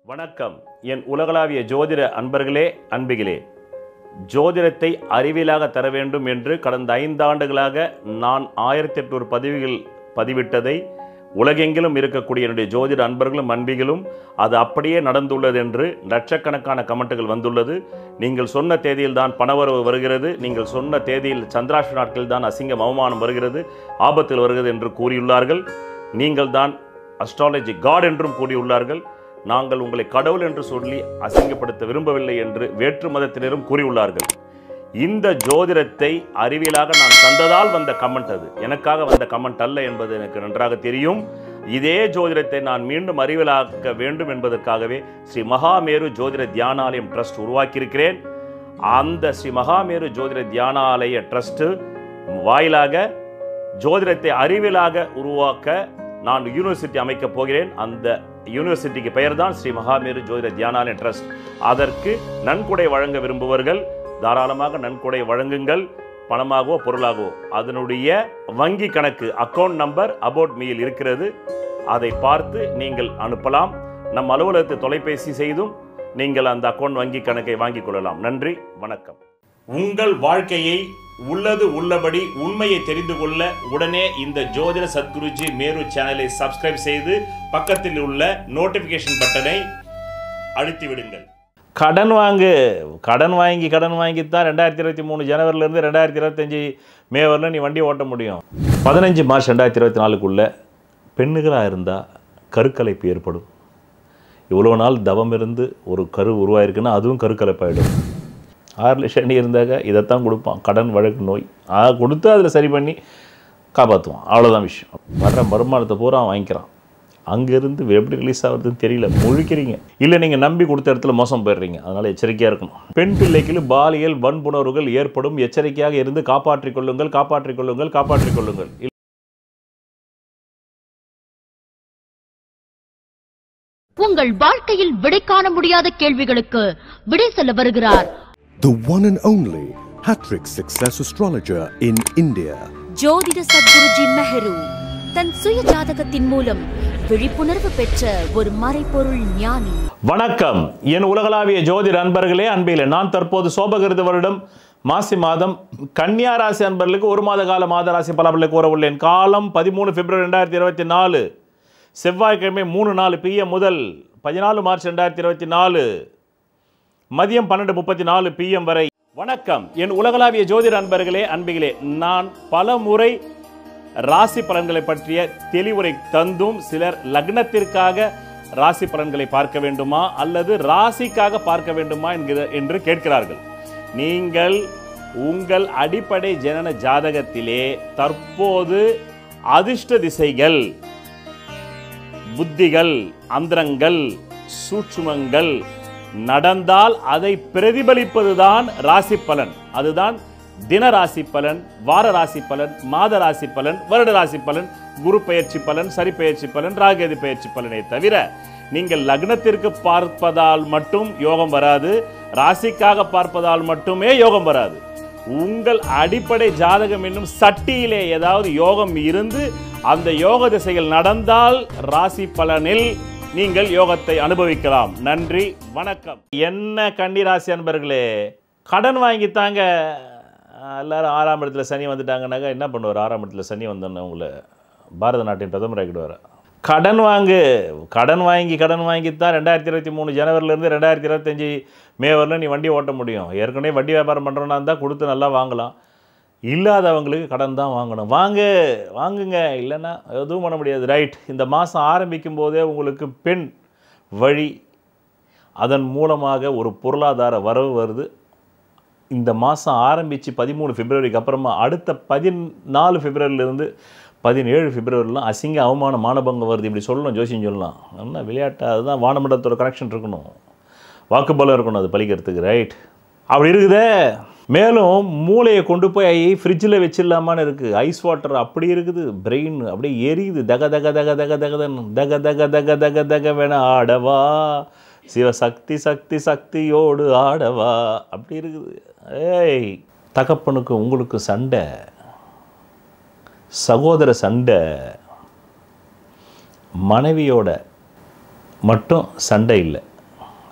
வணக்கம் என் உலகளாவிய ஜோதிட அன்பர்களே அன்பிகளே, ஜோதிடத்தை அறிவியலாக தர வேண்டும் என்று கடந்த 5 ஆண்டுகளாக நான் 1800 பதிவுகள் பதிவிட்டதை உலகெங்கிலும் இருக்கக்கூடிய என்னுடைய ஜோதிட அன்பர்களும் அன்பிகளும் அது அப்படியே நடந்துள்ளது என்று லட்சக்கணக்கான கமெண்ட்டுகள் வந்துள்ளது. நீங்கள் சொன்ன தேதியில் தான் பணவரவு வருகிறது, நீங்கள் சொன்ன தேதியில் சந்திராஷ்ட நாட்களில் தான் அசிங்கம் அவமானம் வருகிறது, ஆபத்தில் வருகிறது என்று கூறியுள்ளார்கள். நீங்கள் தான் அஸ்ட்ராலஜி காட் என்றும் கூறியுள்ளார்கள். நாங்கள் உங்களை கடவுள் என்று சொல்லி அசிங்கப்படுத்த விரும்பவில்லை என்று வேற்று மதத்தினரும் கூறியுள்ளார்கள். இந்த ஜோதிடத்தை அறிவியலாக நான் தந்ததால் வந்த கமெண்ட், அது எனக்காக வந்த கமெண்ட் அல்ல என்பது எனக்கு நன்றாக தெரியும். இதே ஜோதிடத்தை நான் மீண்டும் அறிவியலாக்க வேண்டும் என்பதற்காகவே ஸ்ரீ மகாமேரு ஜோதிட தியானாலயம் ட்ரஸ்ட் உருவாக்கியிருக்கிறேன். அந்த ஸ்ரீ மகாமேரு ஜோதிட தியானாலய ட்ரஸ்ட் வாயிலாக ஜோதிடத்தை அறிவியலாக உருவாக்க நான் யூனிவர்சிட்டி அமைக்கப் போகிறேன். அந்த யூனிவர்சிட்டிக்கு பெயர் தான் ஸ்ரீ மகாமேரு ஜோதிட தியானாலய ட்ரஸ்ட். அதற்கு நன்கொடை வழங்க விரும்புவர்கள் தாராளமாக நன்கொடை வழங்குங்கள், பணமாகவோ பொருளாகவோ. அதனுடைய வங்கி கணக்கு அக்கௌண்ட் நம்பர் அபவுட் மீயில் இருக்கிறது, அதை பார்த்து நீங்கள் அனுப்பலாம். நம் அலுவலகத்தை தொலைபேசி செய்தும் நீங்கள் அந்த அக்கௌண்ட் வங்கி கணக்கை வாங்கிக் கொள்ளலாம். நன்றி, வணக்கம். உங்கள் வாழ்க்கையை உள்ளது உள்ளபடி உண்மையை தெரிந்து கொள்ள உடனே இந்த ஜோதிட சத்குருஜி மேரு சேனலை சப்ஸ்கிரைப் செய்து பக்கத்தில் உள்ள நோட்டிபிகேஷன் பட்டனை அழுத்தி விடுங்கள். கடன் வாங்கித்தான் 2023 ஜனவரியிலிருந்து 2025 மே வரல நீ வண்டி ஓட்ட முடியும். 15 மார்ச் 2024க்குள்ள பெண்ணுகளாக இருந்தால் கருக்கலைப்பு ஏற்படும். இவ்வளோ நாள் தவம் இருந்து ஒரு கரு உருவாயிருக்குன்னா அதுவும் கருக்கலைப்பாயிடும். 6 லட்சம் இருந்தாக்க இதைத்தான் கொடுப்பான், கடன் வழக்கு நோய் கொடுத்து அதில் சரி பண்ணி காப்பாற்றுவான். அவ்வளோதான் விஷயம். வர்ற வருமானத்தை பூரா வாங்கிக்கிறான். அங்கேருந்து எப்படி ரிலீஸ் ஆகுறதுன்னு தெரியல, முழிக்கிறீங்க. இல்லை நீங்கள் நம்பி கொடுத்த இடத்துல மோசம் போயிடுறீங்க. அதனால் எச்சரிக்கையாக இருக்கணும். பெண் பிள்ளைக்கு பாலியல் வன்புணர்வுகள் ஏற்படும், எச்சரிக்கையாக இருந்து காப்பாற்றிக் கொள்ளுங்கள். உங்கள் வாழ்க்கையில் விடை காண முடியாத கேள்விகளுக்கு விடை சொல்ல வருகிறார் the one and only Hattrick Success Astrologer in India. ஜோதிட சத்குருஜி மெஹரு தன் சுய ஜாதகத்தின் மூலம் விழிப்புணர்வு பெற்ற ஒரு மறைபொருள் ஞானி. வணக்கம் என் உலகளாவிய ஜோதிட அன்பர்களே அன்பிலே, நான் தற்போது சோபகிருத வருடம் மாசி மாதம் கன்னியா ராசி அன்பர்களுக்கு 1 மாத கால மாத ராசி பலன்களை கூற உள்ளேன். காலம் 13 பிப்ரவரி 2024 செவ்வாய்க்கிழமை 3:04 PM முதல் 14 மார்ச் 2024 மதியம் 12:34 PM வரை. வணக்கம் என் உலகளாவிய ஜோதிட அன்பர்களே அன்பிகளே, நான் பல முறை ராசி பலன்களை பற்றிய தெளிவுரை தந்தும் சிலர் லக்னத்திற்காக ராசி பலன்களை பார்க்க வேண்டுமா அல்லது ராசிக்காக பார்க்க வேண்டுமா என்று கேட்கிறார்கள். நீங்கள் உங்கள் அடிப்படை ஜனன ஜாதகத்திலே தற்போது அதிர்ஷ்ட திசைகள், புத்திகள், அந்தரங்கள், சூட்சுமங்கள் நடந்தால் அதை பிரதிபலிப்பதுதான் ராசி பலன். அதுதான் தின ராசி பலன், வார ராசி பலன், மாத ராசி பலன், வருட ராசி பலன், குரு பெயர்ச்சி பலன், சரி பெயர்ச்சி பலன், ராகேது பெயர்ச்சி பலனை தவிர நீங்கள் லக்னத்திற்கு பார்ப்பதால் மட்டும் யோகம் வராது, ராசிக்காக பார்ப்பதால் மட்டுமே யோகம் வராது. உங்கள் அடிப்படை ஜாதகம் என்னும் சட்டியிலே ஏதாவது யோகம் இருந்து அந்த யோக திசைகள் நடந்தால் ராசி பலனில் நீங்கள் யோகத்தை அனுபவிக்கலாம். நன்றி, வணக்கம். என்ன கன்னி ராசி அன்பர்களே, கடன் வாங்கித்தாங்க எல்லாரும் 6ஆம் இடத்துல சனி வந்துட்டாங்கன்னாக்கா என்ன பண்ணுவார்? 6ஆம் இடத்துல சனி வந்தோன்னு உங்களை பாரத நாட்டின் பிரதமர் ஆகிடுவார். கடன் வாங்கித்தான் 2023 ஜனவரியிலேருந்து 2025 மே வரல நீ வண்டி ஓட்ட முடியும். ஏற்கனவே வண்டி வியாபாரம் பண்ணுறோன்னா இருந்தால் கொடுத்து நல்லா வாங்கலாம். இல்லாதவங்களுக்கு கடன் தான் வாங்கணும். வாங்குங்க, இல்லைன்னா எதுவும் பண்ண முடியாது. ரைட். இந்த மாதம் ஆரம்பிக்கும் போதே உங்களுக்கு பெண் வழி, அதன் மூலமாக ஒரு பொருளாதார வரவு வருது. இந்த மாதம் ஆரம்பித்து 13 பிப்ரவரிக்கு அப்புறமா அடுத்த 14 பிப்ரவரியிலேருந்து 17 பிப்ரவரிலாம் அசிங்க அவமான மானபங்கம் வருது. இப்படி சொல்லணும், ஜோசியம் சொல்லலாம். என்ன விளையாட்டா? அதுதான் வானமண்டலத்தோட கனெக்ஷன் இருக்கணும், வாக்குப்பலம் இருக்கணும் அது பலிக்கிறதுக்கு. ரைட், அப்படி இருக்குதே. மேலும் மூளையை கொண்டு போய் ஃப்ரிட்ஜில் வச்சிடலாமான்னு இருக்குது. ஐஸ் வாட்டர் அப்படி இருக்குது. பிரெயின் அப்படியே எரியுது. தக தக தக தக தகதன்னு தக தக தக தக தக வேணா ஆடவா சிவசக்தி சக்தி சக்தியோடு ஆடவா அப்படி இருக்குது. ஏய், தகப்பனுக்கு உங்களுக்கு சண்டை, சகோதர சண்டை, மனைவியோட மட்டும் சண்டை இல்லை,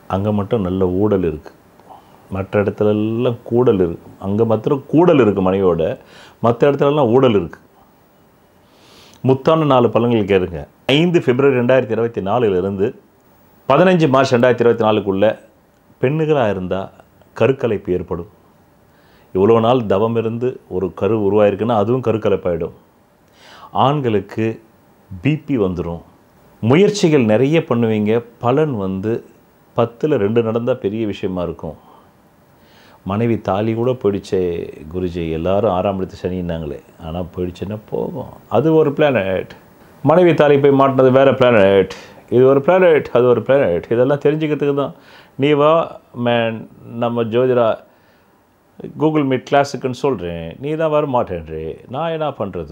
அங்கே மட்டும் நல்ல ஊடல் இருக்குது. மற்ற இடத்துலலாம் கூடல் இருக்குது. அங்கே மாத்திரம் கூடல் இருக்குது மனைவியோட, மற்ற இடத்துலலாம் ஊடல் இருக்குது. முத்தான 4 பலன்கள் கேளுங்க. 5 பிப்ரவரி 2024 15 மார்ச் 2024 பெண்ணுகளாக இருந்தால் கருக்கலைப்பு ஏற்படும். இவ்வளோ நாள் தவம் இருந்து ஒரு கரு உருவாயிருக்குன்னா அதுவும் கருக்கலைப்பாயிடும். ஆண்களுக்கு பிபி வந்துடும். முயற்சிகள் நிறைய பண்ணுவீங்க, பலன் 10ல் 2 நடந்தால் பெரிய விஷயமா இருக்கும். மனைவி தாலி கூட போயிடுச்சே குருஜி, எல்லாரும் 6ஆம் இடத்து சனின்னாங்களே, ஆனால் போயிடுச்சுன்னா போகும். அது ஒரு பிளானட். மனைவி தாலி போய் மாட்டினது வேறு பிளானட், இது ஒரு பிளானட், அது ஒரு பிளானட். இதெல்லாம் தெரிஞ்சுக்கிறதுக்கு தான் நீ வா மேன், நம்ம ஜோதிடா கூகுள் மீட் கிளாஸுக்குன்னு சொல்கிறேன், நீ தான் வர மாட்டேன்றே, நான் என்ன பண்ணுறது?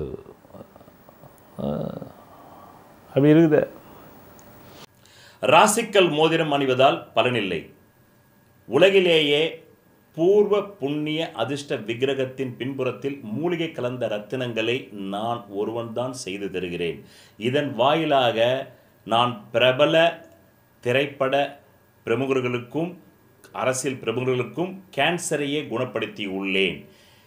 அப்படி இருக்குது. ராசிக்கல் மோதிரம் அணிவதால் பலனில்லை. உலகிலேயே பூர்வ புண்ணிய அதிர்ஷ்ட விக்கிரகத்தின் பின்புறத்தில் மூலிகை கலந்த ரத்தினங்களை நான் ஒருவன்தான் செய்து தருகிறேன். இதன் வாயிலாக நான் பிரபல திரைப்பட பிரமுகர்களுக்கும் அரசியல் பிரமுகர்களுக்கும் கேன்சரையே குணப்படுத்தி உள்ளேன்.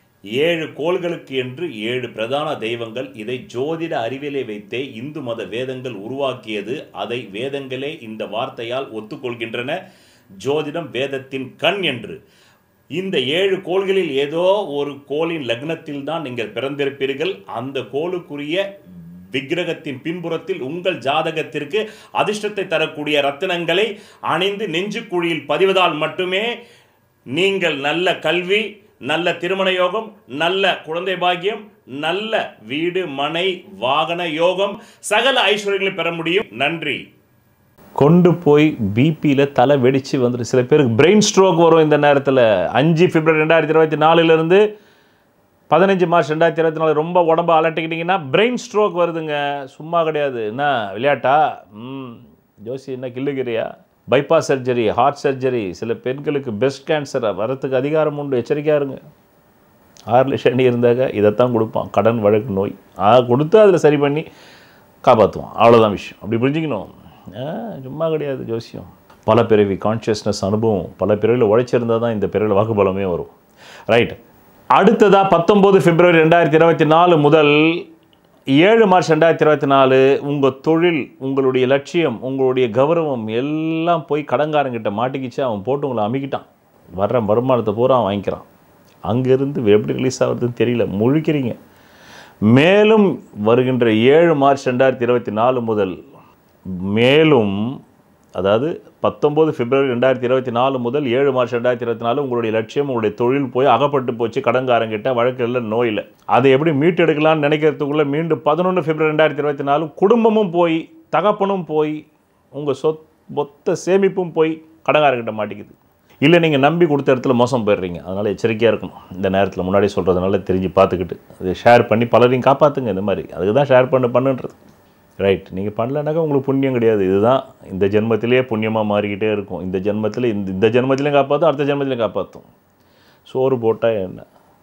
7 கோள்களுக்கு என்று 7 பிரதான தெய்வங்கள். இதை ஜோதிட அறிவியலை வைத்தே இந்து மத வேதங்கள் உருவாக்கியது. அதை வேதங்களே இந்த வார்த்தையால் ஒத்துக்கொள்கின்றன, ஜோதிடம் வேதத்தின் கண் என்று. இந்த 7 கோள்களில் ஏதோ ஒரு கோளின் லக்னத்தில் தான் நீங்கள் பிறந்திருப்பீர்கள். அந்த கோளுக்குரிய விக்கிரகத்தின் பின்புறத்தில் உங்கள் ஜாதகத்திற்கு அதிர்ஷ்டத்தை தரக்கூடிய ரத்தினங்களை அணிந்து நெஞ்சுக்குழியில் பதிவதால் மட்டுமே நீங்கள் நல்ல கல்வி, நல்ல திருமண யோகம், நல்ல குழந்தை பாக்கியம், நல்ல வீடு மனை வாகன யோகம், சகல ஐஸ்வர்யங்களை பெற முடியும். நன்றி. கொண்டு போய் பிபியில் தலை வெடித்து வந்துட்டு சில பேருக்கு பிரெயின் ஸ்ட்ரோக் வரும். இந்த நேரத்தில் 5 பிப்ரவரி 2024 15 மார்ச் 2024 ரொம்ப உடம்பு அலட்டிக்கிட்டிங்கன்னா பிரெயின் ஸ்ட்ரோக் வருதுங்க. சும்மா கிடையாது. என்ன விளையாட்டா? ஜோசி என்ன கில்லுகிறியா? பைபாஸ் சர்ஜரி, ஹார்ட் சர்ஜரி, சில பெண்களுக்கு பெஸ்ட் கேன்சர் வரத்துக்கு அதிகாரம் உண்டு. எச்சரிக்கையாக இருங்க. 6 லட்சம் இருந்தாக்க இதைத்தான் கொடுப்பான், கடன் வழக்கு நோய். கொடுத்து அதில் சரி பண்ணி காப்பாற்றுவான். அவ்வளோதான் விஷயம். அப்படி புரிஞ்சுக்கணும். சும்மா கிடையாது ஜோசியம். பல பிறவி கான்ஷியஸ்னஸ் அனுபவம், பல பிறவியில் உழைச்சிருந்தால் தான் இந்த பிறவியில் வாக்குபலமே வரும். ரைட். அடுத்ததாக 19 பிப்ரவரி 2024 முதல் 7 மார்ச் 2024 உங்கள் தொழில், உங்களுடைய லட்சியம், உங்களுடைய கௌரவம் எல்லாம் போய் கடன்காரங்கிட்ட மாட்டிக்கிச்சு. அவன் போட்டு உங்களை அமுக்கிட்டான். வர்ற வருமானத்தை பூரா அவன் வாங்கிக்கிறான். அங்கேருந்து எப்படி ரிலீஸ் ஆகுறதுன்னு தெரியல, முழிக்கிறீங்க. மேலும் வருகின்ற 7 மார்ச் 2024 முதல் மேலும், அதாவது 19 பிப்ரவரி 2024 முதல் 7 மார்ச் 2024 உங்களுடைய லட்சியம், உங்களுடைய தொழில் போய் அகப்பட்டு போச்சு கடன்காரங்கிட்ட, வழக்கில் நோயில். அதை எப்படி மீட்டெடுக்கலாம்னு நினைக்கிறதுக்குள்ளே மீண்டும் 11 பிப்ரவரி 2024 குடும்பமும் போய், தகப்பனும் போய், உங்கள் மொத்த சேமிப்பும் போய் கடன்காரங்கிட்ட மாட்டிக்குது. இல்லை நீங்கள் நம்பி கொடுத்த இடத்துல மோசம் போயிடுறீங்க. அதனால் எச்சரிக்கையாக இருக்கணும். இந்த நேரத்தில் முன்னாடி சொல்கிறதுனால தெரிஞ்சு பார்த்துக்கிட்டு அதை ஷேர் பண்ணி பலரையும் காப்பாற்றுங்க. இந்த மாதிரி அதுக்கு தான் ஷேர் பண்ணுன்றது. ரைட். நீங்கள் பண்ணலனாக்கா உங்களுக்கு புண்ணியம் கிடையாது. இதுதான் இந்த ஜென்மத்திலே புண்ணியமாக மாறிக்கிட்டே இருக்கும். இந்த ஜென்மத்தில் இந்த ஜென்மத்திலையும் காப்பாற்றும், அடுத்த ஜென்மத்திலையும் காப்பாற்றும். சோறு போட்டால் என்ன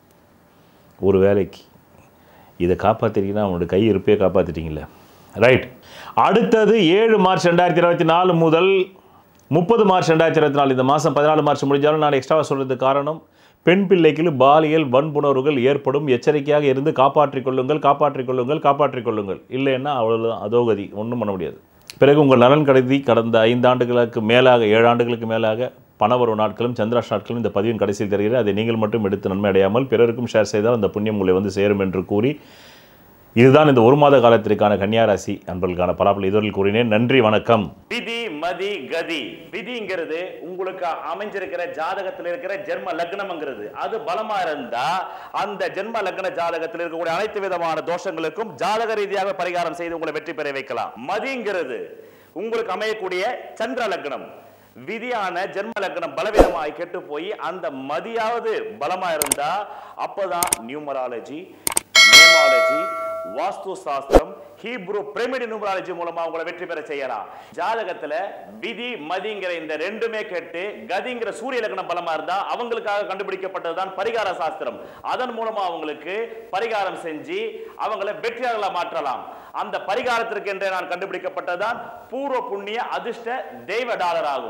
ஒரு வேலைக்கு இதை காப்பாற்றிட்டீங்கன்னா அவனோட கை இருப்பே காப்பாற்றிட்டீங்களே. ரைட். அடுத்தது 7 மார்ச் 2024 முதல் 30 மார்ச் 2024 இந்த மாதம் 14 மார்ச் முடிஞ்சாலும் நான் எக்ஸ்ட்ராவாக சொல்கிறதுக்கு காரணம், பெண் பிள்ளைக்கு பாலியல் வன்புணர்வுகள் ஏற்படும். எச்சரிக்கையாக இருந்து காப்பாற்றிக் கொள்ளுங்கள். இல்லைன்னா அவ்வளோதான், அதோகதி, ஒன்றும் பண்ண முடியாது. பிறகு உங்கள் நலன் கருதி கடந்த 5 ஆண்டுகளுக்கு மேலாக 7 ஆண்டுகளுக்கு மேலாக பணவரவு நாட்களும் சந்திராஷ் நாட்களும் இந்த பதிவின் கடைசியில் தருகிறேன். அதை நீங்கள் மட்டும் எடுத்து நன்மை அடையாமல் பிறருக்கும் ஷேர் செய்தால் அந்த புண்ணியம் உங்களை சேரும் என்று கூறி, இதுதான் இந்த 1 மாத காலத்திற்கான கன்னியாராசி அன்பர்களுக்கான பலாபல் இதுவரை கூறினேன். நன்றி, வணக்கம். விதி மதி கதி. விதிங்கிறது உங்களுக்கு அமைஞ்சிருக்கிற ஜாதகத்தில் இருக்கிற ஜென்ம லக்னம்ங்கிறது. அது பலமா இருந்தா அந்த ஜென்ம லக்ன ஜாதகத்தில் இருக்கக்கூடிய அனைத்து விதமான தோஷங்களுக்கும் ஜாதக ரீதியாக பரிகாரம் செய்து உங்களை வெற்றி பெற வைக்கலாம். மதிங்கிறது உங்களுக்கு அமையக்கூடிய சந்திர லக்னம். விதியான ஜென்ம லக்னம் பலவீனமாய் கெட்டு போய் அந்த மதியாவது பலமா இருந்தா அப்பதான் நியூமராலஜி, நேமாலஜி, வாஸ்து சாஸ்திரம், ஹீப்ரு பிரமிட் நியூமராலஜி மூலமா உங்களை வெற்றி பெற செய்யலாம். ஜாதகத்துல விதி மதிங்கிற இந்த ரெண்டுமே கேட்டு கதிங்கிற சூரிய லக்னம் பலமா இருந்தா அவங்களுக்காக கண்டுபிடிக்கப்பட்டதுதான் பரிகார சாஸ்திரம். அதன் மூலமா அவங்களுக்கு பரிகாரம் செஞ்சு அவங்களை வெற்றியாளர்களா மாற்றலாம். அந்த பரிகாரத்திற்கு என்றே நான் கண்டுபிடிக்கப்பட்டதுதான் பூர்வ புண்ணிய அதிர்ஷ்ட தெய்வ டாலர் ஆகும்.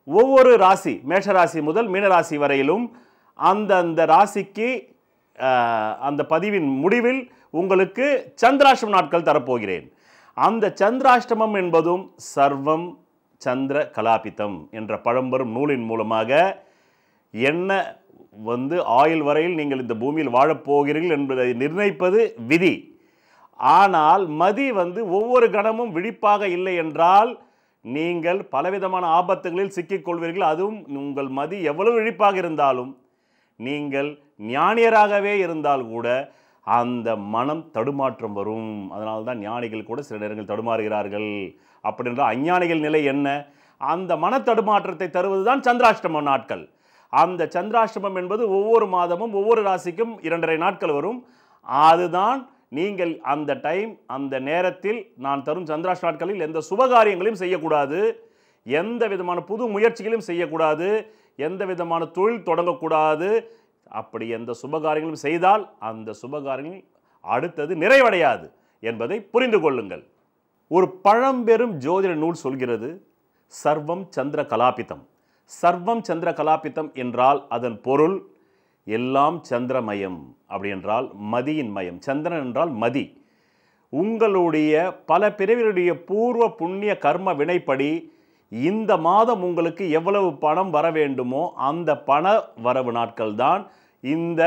ஒவ்வொரு ராசி, மேஷராசி முதல் மீனராசி வரையிலும் அந்த ராசிக்கு அந்த பதிவின் முடிவில் உங்களுக்கு சந்திராஷ்டம நாட்கள் தரப்போகிறேன். அந்த சந்திராஷ்டமம் என்பதும் சர்வம் சந்திர கலாபிதம் என்ற பழம்பெரும் நூலின் மூலமாக என்ன ஆயுள் வரையில் நீங்கள் இந்த பூமியில் வாழப்போகிறீர்கள் என்பதை நிர்ணயிப்பது விதி. ஆனால் மதி ஒவ்வொரு கணமும் விழிப்பாக இல்லை என்றால் நீங்கள் பலவிதமான ஆபத்துகளில் சிக்கிக்கொள்வீர்கள். அதுவும் உங்கள் மதி எவ்வளவு விழிப்பாக இருந்தாலும், நீங்கள் ஞானியராகவே இருந்தால் கூட அந்த மனம் தடுமாற்றம் வரும். அதனால தான் ஞானிகள் கூட சில நேரங்கள் தடுமாறுகிறார்கள். அப்படின்ற அஞ்ஞானிகள் நிலை என்ன? அந்த மன தடுமாற்றத்தை தருவது தான் சந்திராஷ்டம நாட்கள். அந்த சந்திராஷ்டமம் என்பது ஒவ்வொரு மாதமும் ஒவ்வொரு ராசிக்கும் 2.5 நாட்கள் வரும். அதுதான் நீங்கள் அந்த டைம், அந்த நேரத்தில் நான் தரும் சந்திராஷ்டம நாட்களில் எந்த சுபகாரியங்களையும் செய்யக்கூடாது, எந்த விதமான புது முயற்சிகளையும் செய்யக்கூடாது, எந்த விதமான தொழில் தொடங்கக்கூடாது. அப்படி எந்த சுபகாரியங்களும் செய்தால் அந்த சுபகாரியங்கள் அடுத்தது நிறைவடையாது என்பதை புரிந்து கொள்ளுங்கள். ஒரு பழம்பெரும் ஜோதிட நூல் சொல்கிறது, சர்வம் சந்திர கலாபிதம். சர்வம் சந்திர கலாபிதம் என்றால் அதன் பொருள் எல்லாம் சந்திரமயம். அப்படி என்றால் மதியின் மயம். சந்திரன் என்றால் மதி. உங்களுடைய பல பிறவிகளுடைய பூர்வ புண்ணிய கர்ம வினைப்படி இந்த மாதம் உங்களுக்கு எவ்வளவு பணம் வர வேண்டுமோ அந்த பண வரவு நாட்கள் தான் இந்த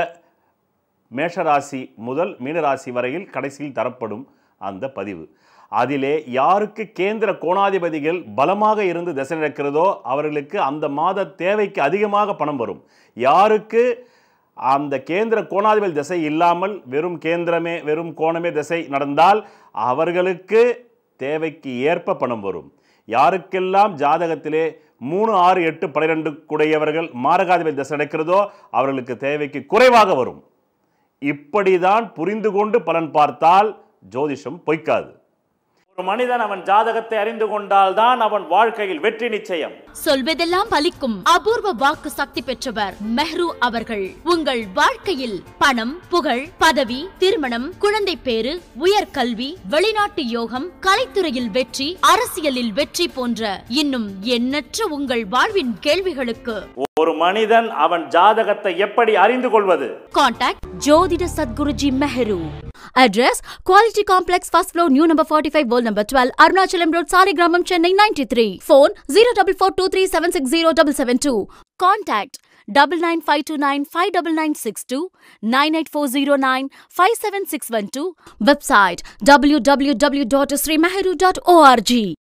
மேஷராசி முதல் மீனராசி வரையில் கடைசியில் தரப்படும் அந்த பதிவு. அதிலே யாருக்கு கேந்திர கோணாதிபதிகள் பலமாக இருந்து திசை நடக்கிறதோ அவர்களுக்கு அந்த மாத தேவைக்கு அதிகமாக பணம் வரும். யாருக்கு அந்த கேந்திர கோணாதிபதி திசை இல்லாமல் வெறும் கோணமே திசை நடந்தால் அவர்களுக்கு தேவைக்கு ஏற்ப பணம் வரும். யாருக்கெல்லாம் ஜாதகத்திலே 3, 6, 8, 12 கூடையவர்கள் மாரகாதிபதி திசை நடக்கிறதோ அவர்களுக்கு தேவைக்கு குறைவாக வரும். இப்படிதான் புரிந்து கொண்டு பலன் பார்த்தால் ஜோதிஷம் பொய்க்காது. ஒரு மனிதன் அவன் ஜாதகத்தை அறிந்து கொண்டால் தான் அவன் வாழ்க்கையில் வெற்றி நிச்சயம். சொல்வதெல்லாம் பலிக்கும் அபூர்வ வாக்கு சக்தி பெற்றவர் மெஹ்ரு அவர்கள். உங்கள் வாழ்க்கையில் பணம், புகழ், பதவி, திருமணம், குழந்தை பேறு, உயர்கல்வி, வெளிநாட்டு யோகம், கலைத்துறையில் வெற்றி, அரசியலில் வெற்றி போன்ற இன்னும் எண்ணற்ற உங்கள் வாழ்வின் கேள்விகளுக்கு ஒரு மனிதன் அவன் ஜாதகத்தை எப்படி அறிந்து கொள்வது? கான்டாக்ட் ஜோதிட Sadguruji Mehru. Address Quality Complex, first floor, new number 45, wall number 12, Arunachalam Road, Saligramam, Chennai 93. Phone 04423760772. Contact 99529 59962 98409 57612. Website www.srimeheru.org.